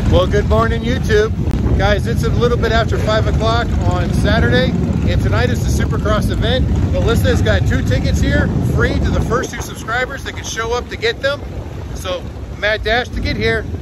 Well, good morning, YouTube. Guys, it's a little bit after 5 o'clock on Saturday, and tonight is the Supercross event. Melissa's got 2 tickets here, free to the first 2 subscribers that can show up to get them. So, mad dash to get here.